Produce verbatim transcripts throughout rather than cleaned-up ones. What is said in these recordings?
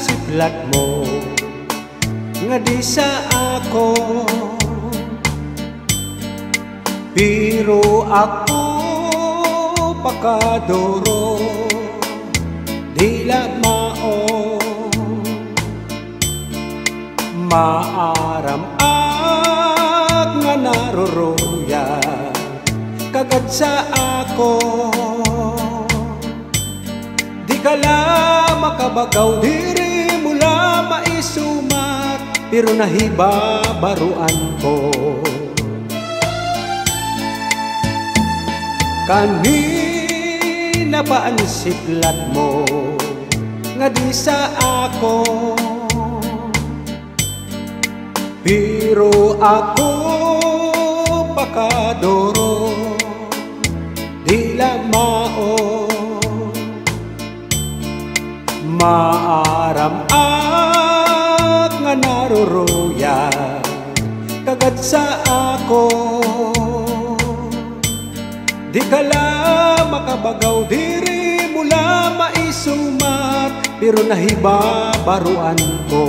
siplat mo nga di sa ako, pero ako pakadoro dila mao maaram ak nga naruruya kagad sa ako. Di ka la makabagaw diri mula maisumat, pero nahiba baruan ko. Kanina pa ang siplat mo nga di sa ako, pero ako pakadoro dila mao maaram at nga naruruya kagad sa ako. Di ka la makabagaw diri mula maisumat, pero nahiba baruan ko.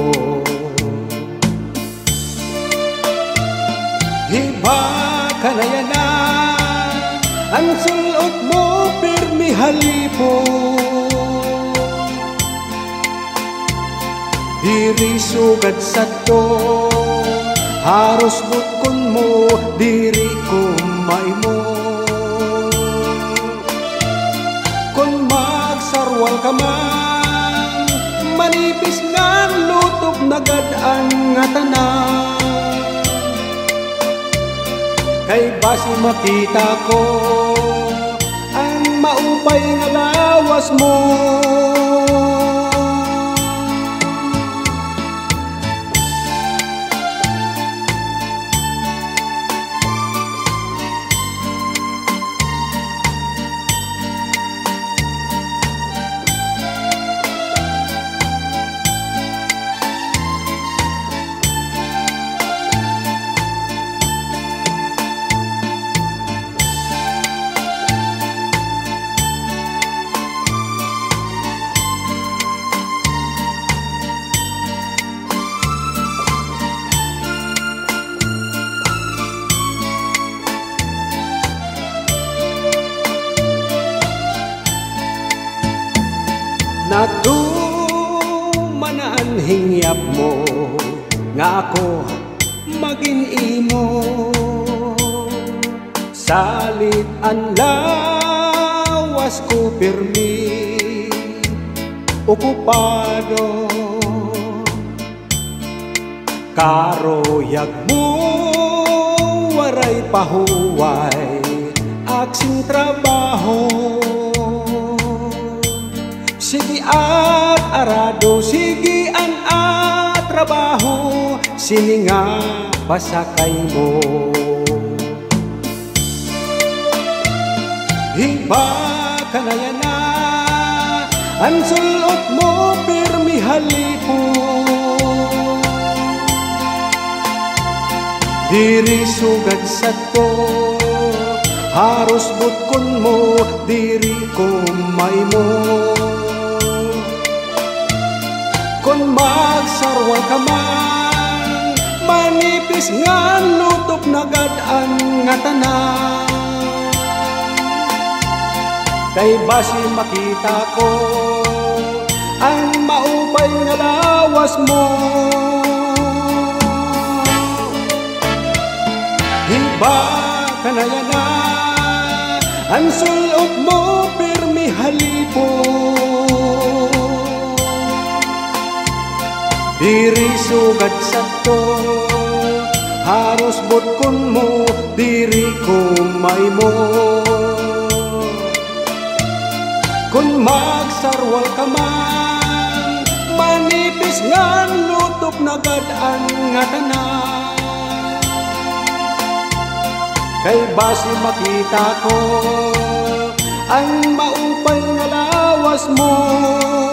Hiba ka na yan na ang sulot mo pirmi halipo, diri sugad sa to haros butkon mo diri kumay mo. Kung magsarwal ka man manipis nga lutok nagad-an nga tanan, kay basi makita ko ang maupay nga lawas mo. Natumanaan hingyap mo nga ako maging imo, salit ang lawas ko pirmi okupado, karoyag mo waray pahuway aksing trabaho. Sige at arado, sige an at trabaho, sininga pasakay mo. Hiba ka na yan na ang sulot mo pirmi halipo, diri sugad sa to haros butkon mo diri kumay mo. Kung magsarwal ka man manipis nga lutok nagad-an nga tanan, kay basi makita ko ang maupay nga lawas mo. Hiba ka na yan na ang sulot mo pirmi halipo, diri sugad sa to haros butkon mo diri kumay mo. Kung magsarwal ka man manipis nga lutok nagad-an nga tanan, kay basi makita ko ang maupay nga lawas mo.